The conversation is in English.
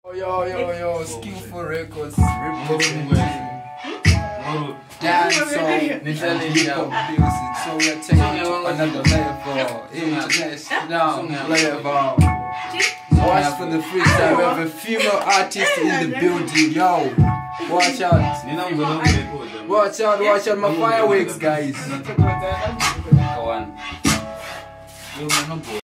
Yo, Skillful Records, dance song, hip-hop music. So we're taking it to another level, international level. Watch for the freestyle. We have a female artist in the building, yo. Watch out. Watch out my fireworks, guys.